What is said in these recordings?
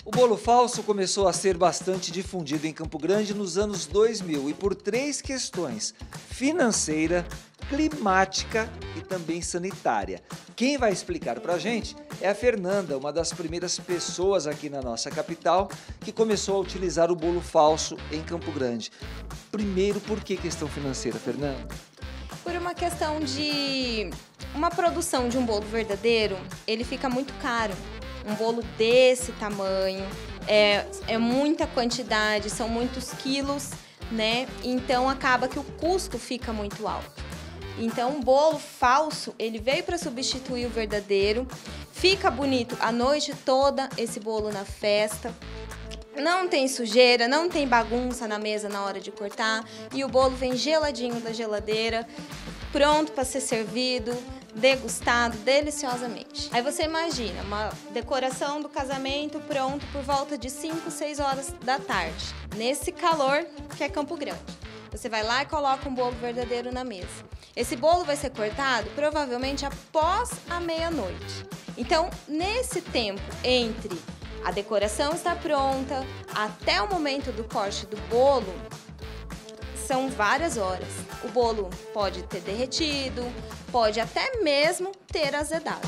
O bolo falso começou a ser bastante difundido em Campo Grande nos anos 2000 e por três questões: financeira, climática e também sanitária. Quem vai explicar pra gente é a Fernanda, uma das primeiras pessoas aqui na nossa capital que começou a utilizar o bolo falso em Campo Grande. Primeiro, por que questão financeira, Fernanda? Por uma questão de uma produção de um bolo verdadeiro, ele fica muito caro. Um bolo desse tamanho, é muita quantidade, são muitos quilos, né? Então acaba que o custo fica muito alto. Então o bolo falso, ele veio para substituir o verdadeiro, fica bonito a noite toda esse bolo na festa. Não tem sujeira, não tem bagunça na mesa na hora de cortar e o bolo vem geladinho da geladeira, pronto para ser servido, degustado deliciosamente. Aí você imagina uma decoração do casamento pronto por volta de 5, 6 horas da tarde, nesse calor que é Campo Grande. Você vai lá e coloca um bolo verdadeiro na mesa. Esse bolo vai ser cortado provavelmente após a meia-noite. Então, nesse tempo entre a decoração estar pronta até o momento do corte do bolo, são várias horas. O bolo pode ter derretido, pode até mesmo ter azedado.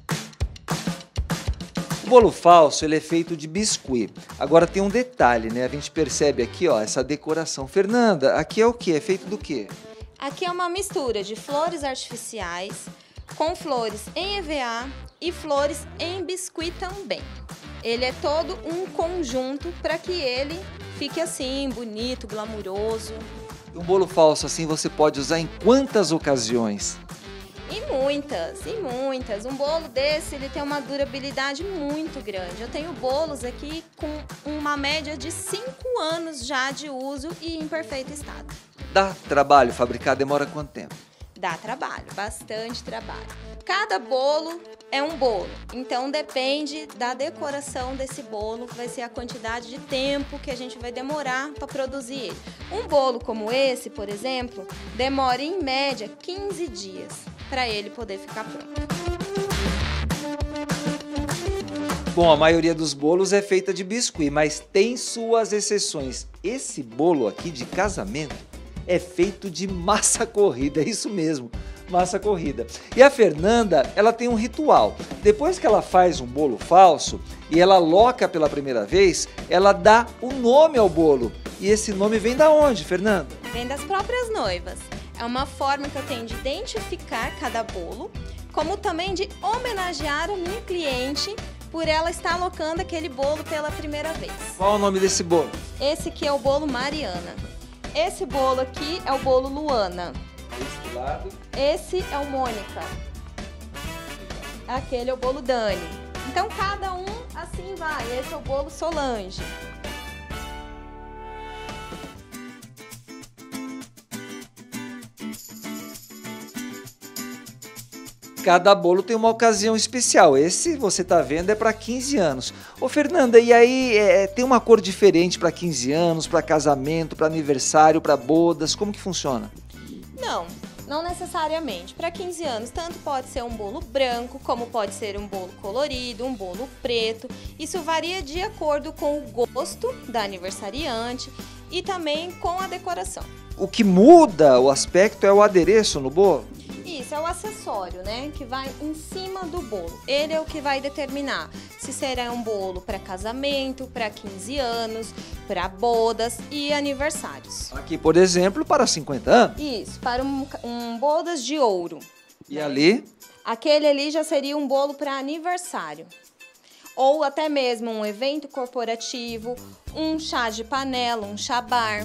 O bolo falso ele é feito de biscuit. Agora tem um detalhe, né? A gente percebe aqui, ó, essa decoração. Fernanda, aqui é o quê? É feito do quê? Aqui é uma mistura de flores artificiais com flores em EVA e flores em biscuit também. Ele é todo um conjunto para que ele fique assim, bonito, glamuroso. Um bolo falso assim você pode usar em quantas ocasiões? Em muitas, em muitas. Um bolo desse, ele tem uma durabilidade muito grande. Eu tenho bolos aqui com uma média de 5 anos já de uso e em perfeito estado. Dá trabalho fabricar? Demora quanto tempo? Dá trabalho, bastante trabalho. Cada bolo é um bolo, então depende da decoração desse bolo, vai ser a quantidade de tempo que a gente vai demorar para produzir ele. Um bolo como esse, por exemplo, demora em média 15 dias para ele poder ficar pronto. Bom, a maioria dos bolos é feita de biscuit, mas tem suas exceções. Esse bolo aqui de casamento é feito de massa corrida, é isso mesmo, massa corrida. E a Fernanda, ela tem um ritual. Depois que ela faz um bolo falso e ela loca pela primeira vez, ela dá um nome ao bolo. E esse nome vem da onde, Fernanda? Vem das próprias noivas. É uma forma que eu tenho de identificar cada bolo, como também de homenagear a minha cliente por ela estar alocando aquele bolo pela primeira vez. Qual é o nome desse bolo? Esse aqui é o bolo Mariana. Esse bolo aqui é o bolo Luana. Esse lado. Esse é o Mônica. Aquele é o bolo Dani. Então cada um assim vai. Esse é o bolo Solange. Cada bolo tem uma ocasião especial. Esse, você tá vendo, é para 15 anos. Ô Fernanda, e aí tem uma cor diferente para 15 anos, para casamento, para aniversário, para bodas? Como que funciona? Não necessariamente. Para 15 anos, tanto pode ser um bolo branco, como pode ser um bolo colorido, um bolo preto. Isso varia de acordo com o gosto da aniversariante e também com a decoração. O que muda o aspecto é o adereço no bolo? Isso, é o acessório, né, que vai em cima do bolo. Ele é o que vai determinar se será um bolo para casamento, para 15 anos, para bodas e aniversários. Aqui, por exemplo, para 50 anos. Isso, para um bodas de ouro. E ali? Aquele ali já seria um bolo para aniversário. Ou até mesmo um evento corporativo, um chá de panela, um chá bar.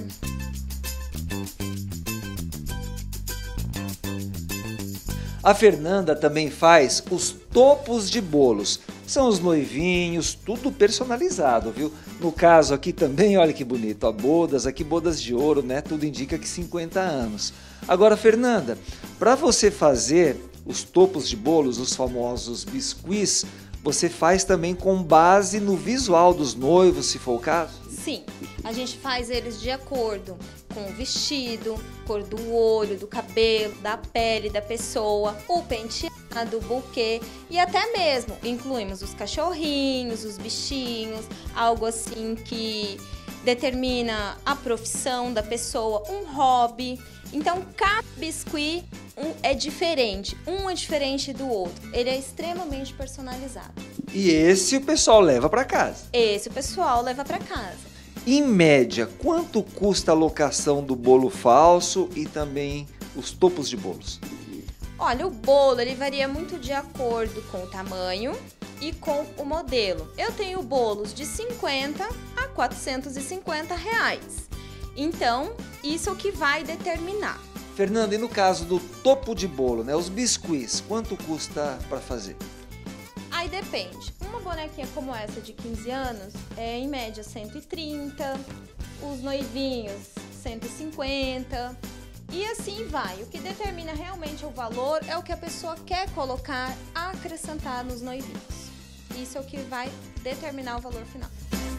A Fernanda também faz os topos de bolos. São os noivinhos, tudo personalizado, viu? No caso aqui também, olha que bonito, ó, bodas, aqui bodas de ouro, né? Tudo indica que 50 anos. Agora, Fernanda, para você fazer os topos de bolos, os famosos biscuits, você faz também com base no visual dos noivos, se for o caso? Sim, a gente faz eles de acordo com o vestido, cor do olho, do cabelo, da pele da pessoa, o penteado. do buquê e até mesmo incluímos os cachorrinhos, os bichinhos, algo assim que determina a profissão da pessoa, um hobby. Então, cada biscuit é diferente, um é diferente do outro. Ele é extremamente personalizado. E esse o pessoal leva para casa? Esse o pessoal leva para casa. Em média, quanto custa a locação do bolo falso e também os topos de bolos? Olha, o bolo ele varia muito de acordo com o tamanho e com o modelo. Eu tenho bolos de 50 a 450 reais. Então, isso é o que vai determinar. Fernanda, e no caso do topo de bolo, né, os biscuits, quanto custa para fazer? Aí depende. Uma bonequinha como essa de 15 anos é em média 130, os noivinhos 150 e assim vai. O que determina realmente o valor é o que a pessoa quer colocar, acrescentar nos noivinhos. Isso é o que vai determinar o valor final.